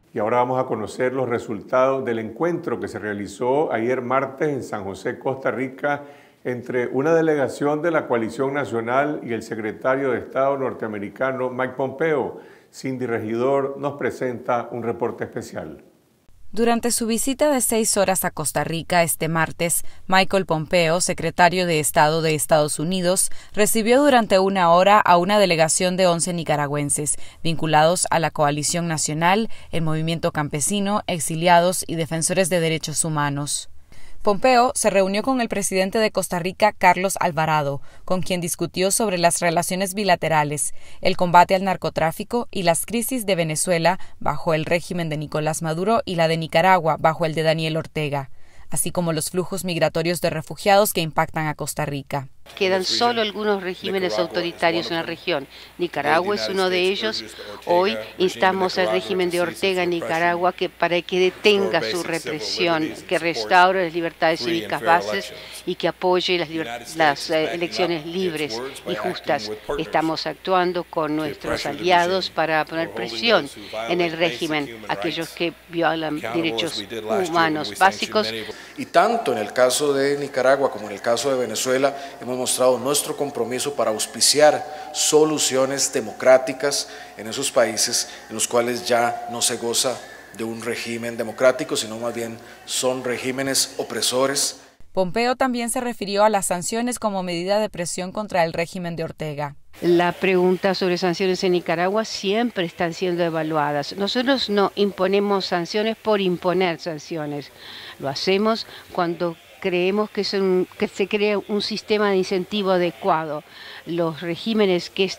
Y ahora vamos a conocer los resultados del encuentro que se realizó ayer martes en San José, Costa Rica, entre una delegación de la Coalición Nacional y el secretario de Estado norteamericano Mike Pompeo. Cindy Regidor nos presenta un reporte especial. Durante su visita de 6 horas a Costa Rica este martes, Michael Pompeo, secretario de Estado de Estados Unidos, recibió durante 1 hora a una delegación de 11 nicaragüenses, vinculados a la Coalición Nacional, el movimiento campesino, exiliados y defensores de derechos humanos. Pompeo se reunió con el presidente de Costa Rica, Carlos Alvarado, con quien discutió sobre las relaciones bilaterales, el combate al narcotráfico y las crisis de Venezuela bajo el régimen de Nicolás Maduro y la de Nicaragua bajo el de Daniel Ortega, así como los flujos migratorios de refugiados que impactan a Costa Rica. Quedan solo algunos regímenes autoritarios en la región. Nicaragua es uno de ellos. Hoy instamos al régimen de Ortega en Nicaragua para que detenga su represión, que restaure las libertades cívicas bases y que apoye las elecciones libres y justas. Estamos actuando con nuestros aliados para poner presión en el régimen, aquellos que violan derechos humanos básicos. Y tanto en el caso de Nicaragua como en el caso de Venezuela hemos mostrado nuestro compromiso para auspiciar soluciones democráticas en esos países en los cuales ya no se goza de un régimen democrático, sino más bien son regímenes opresores. Pompeo también se refirió a las sanciones como medida de presión contra el régimen de Ortega. La pregunta sobre sanciones en Nicaragua siempre están siendo evaluadas. Nosotros no imponemos sanciones por imponer sanciones. Lo hacemos cuando creemos que se crea un sistema de incentivo adecuado. Los regímenes que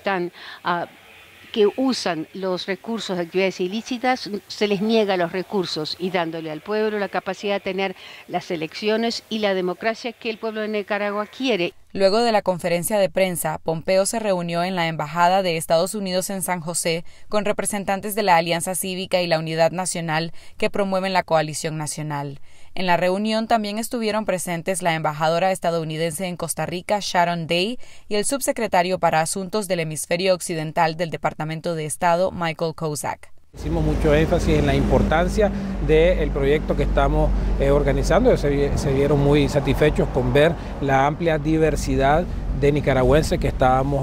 usan los recursos de actividades ilícitas, se les niega los recursos y dándole al pueblo la capacidad de tener las elecciones y la democracia que el pueblo de Nicaragua quiere. Luego de la conferencia de prensa, Pompeo se reunió en la Embajada de Estados Unidos en San José con representantes de la Alianza Cívica y la Unidad Nacional que promueven la Coalición Nacional. En la reunión también estuvieron presentes la embajadora estadounidense en Costa Rica, Sharon Day, y el subsecretario para Asuntos del Hemisferio Occidental del Departamento de Estado, Michael Kozak. Hicimos mucho énfasis en la importancia del proyecto que estamos organizando. Se vieron muy satisfechos con ver la amplia diversidad de nicaragüenses que estábamos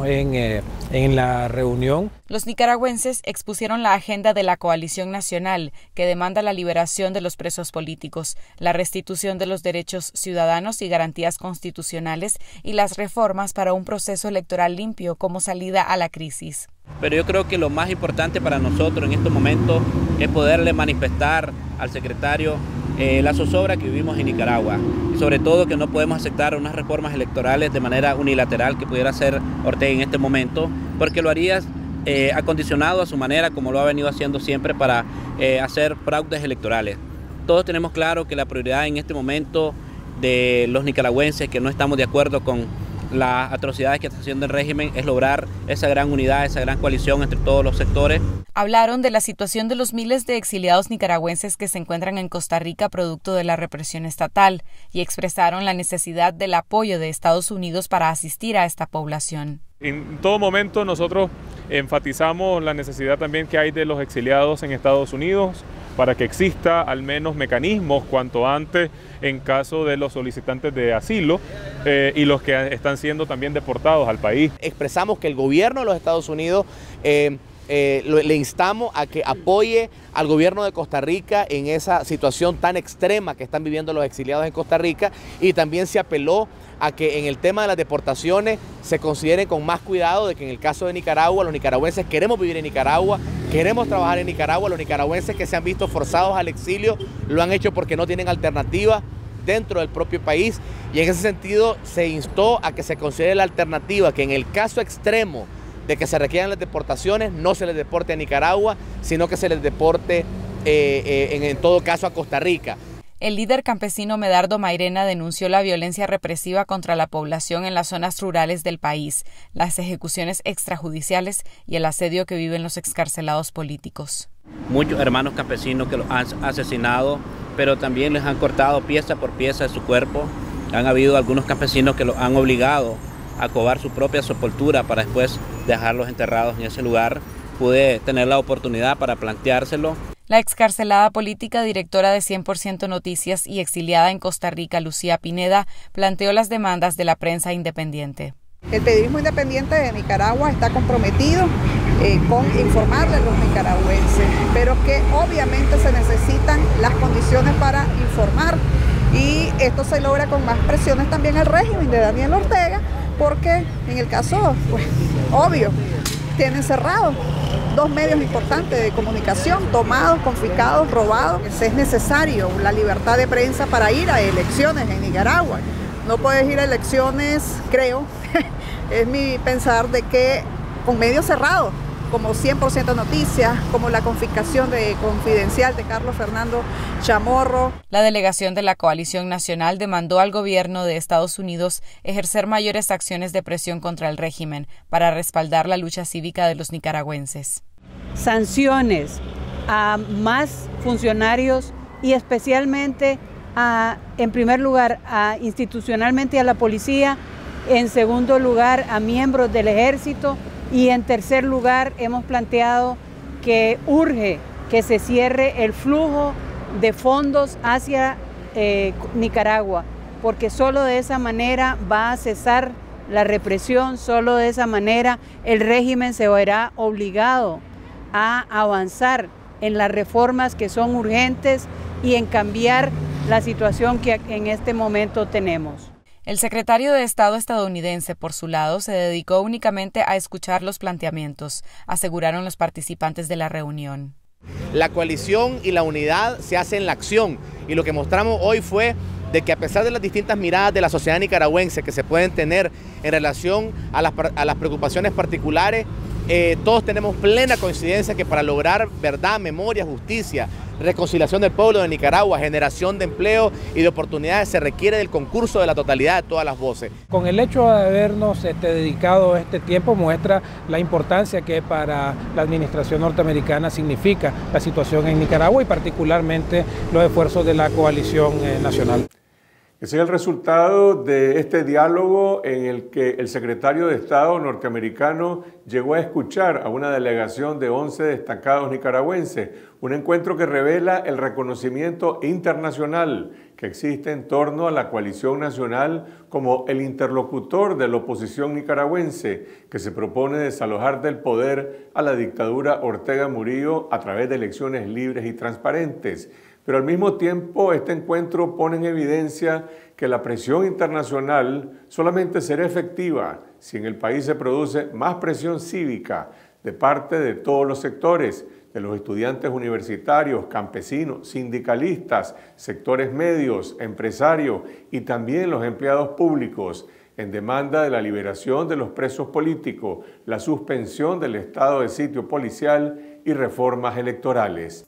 en la reunión. Los nicaragüenses expusieron la agenda de la Coalición Nacional, que demanda la liberación de los presos políticos, la restitución de los derechos ciudadanos y garantías constitucionales y las reformas para un proceso electoral limpio como salida a la crisis. Pero yo creo que lo más importante para nosotros en estos momentos es poderle manifestar al secretario la zozobra que vivimos en Nicaragua y sobre todo que no podemos aceptar unas reformas electorales de manera unilateral que pudiera hacer Ortega en este momento, porque lo haría acondicionado a su manera como lo ha venido haciendo siempre para hacer fraudes electorales. Todos tenemos claro que la prioridad en este momento de los nicaragüenses que no estamos de acuerdo con las atrocidades que está haciendo el régimen es lograr esa gran unidad, esa gran coalición entre todos los sectores. Hablaron de la situación de los miles de exiliados nicaragüenses que se encuentran en Costa Rica producto de la represión estatal y expresaron la necesidad del apoyo de Estados Unidos para asistir a esta población. En todo momento nosotros enfatizamos la necesidad también que hay de los exiliados en Estados Unidos para que exista al menos mecanismos cuanto antes en caso de los solicitantes de asilo y los que están siendo también deportados al país. Expresamos que el gobierno de los Estados Unidos le instamos a que apoye al gobierno de Costa Rica en esa situación tan extrema que están viviendo los exiliados en Costa Rica, y también se apeló a que en el tema de las deportaciones se considere con más cuidado de que en el caso de Nicaragua, los nicaragüenses queremos vivir en Nicaragua, queremos trabajar en Nicaragua. Los nicaragüenses que se han visto forzados al exilio lo han hecho porque no tienen alternativa dentro del propio país, y en ese sentido se instó a que se considere la alternativa que en el caso extremo de que se requieran las deportaciones no se les deporte a Nicaragua, sino que se les deporte en todo caso a Costa Rica. El líder campesino Medardo Mairena denunció la violencia represiva contra la población en las zonas rurales del país, las ejecuciones extrajudiciales y el asedio que viven los excarcelados políticos. Muchos hermanos campesinos que los han asesinado, pero también les han cortado pieza por pieza de su cuerpo. Han habido algunos campesinos que los han obligado a cobar su propia sepultura para después dejarlos enterrados en ese lugar. Pude tener la oportunidad para planteárselo. La excarcelada política, directora de 100% Noticias y exiliada en Costa Rica, Lucía Pineda, planteó las demandas de la prensa independiente. El periodismo independiente de Nicaragua está comprometido con informarle a los nicaragüenses, pero que obviamente se necesitan las condiciones para informar, y esto se logra con más presiones también al régimen de Daniel Ortega, porque en el caso, pues, obvio, tienen cerrados 2 medios importantes de comunicación, tomados, confiscados, robados. Es necesario la libertad de prensa para ir a elecciones en Nicaragua. No puedes ir a elecciones, creo, es mi pensar, de que con medios cerrados, como 100% Noticias, como la confiscación de Confidencial de Carlos Fernando Chamorro. La delegación de la Coalición Nacional demandó al gobierno de Estados Unidos ejercer mayores acciones de presión contra el régimen para respaldar la lucha cívica de los nicaragüenses. Sanciones a más funcionarios y especialmente en primer lugar, institucionalmente a la policía, en segundo lugar, a miembros del ejército, y en tercer lugar, hemos planteado que urge que se cierre el flujo de fondos hacia Nicaragua, porque solo de esa manera va a cesar la represión, solo de esa manera el régimen se verá obligado a avanzar en las reformas que son urgentes y en cambiar la situación que en este momento tenemos. El secretario de Estado estadounidense, por su lado, se dedicó únicamente a escuchar los planteamientos, aseguraron los participantes de la reunión. La coalición y la unidad se hacen en la acción, y lo que mostramos hoy fue de que a pesar de las distintas miradas de la sociedad nicaragüense que se pueden tener en relación a las preocupaciones particulares, todos tenemos plena coincidencia que para lograr verdad, memoria, justicia, reconciliación del pueblo de Nicaragua, generación de empleo y de oportunidades, se requiere del concurso de la totalidad de todas las voces. Con el hecho de habernos dedicado este tiempo muestra la importancia que para la administración norteamericana significa la situación en Nicaragua y particularmente los esfuerzos de la coalición nacional. Ese es el resultado de este diálogo en el que el secretario de Estado norteamericano llegó a escuchar a una delegación de 11 destacados nicaragüenses, un encuentro que revela el reconocimiento internacional que existe en torno a la coalición nacional como el interlocutor de la oposición nicaragüense que se propone desalojar del poder a la dictadura Ortega Murillo a través de elecciones libres y transparentes. Pero al mismo tiempo, este encuentro pone en evidencia que la presión internacional solamente será efectiva si en el país se produce más presión cívica de parte de todos los sectores, de los estudiantes universitarios, campesinos, sindicalistas, sectores medios, empresarios y también los empleados públicos, en demanda de la liberación de los presos políticos, la suspensión del estado de sitio policial y reformas electorales.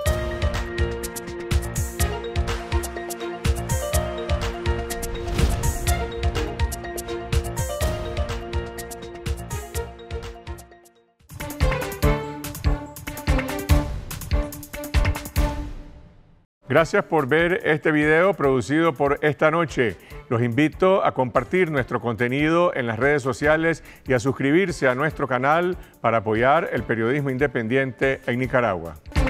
Gracias por ver este video producido por Esta Noche. Los invito a compartir nuestro contenido en las redes sociales y a suscribirse a nuestro canal para apoyar el periodismo independiente en Nicaragua.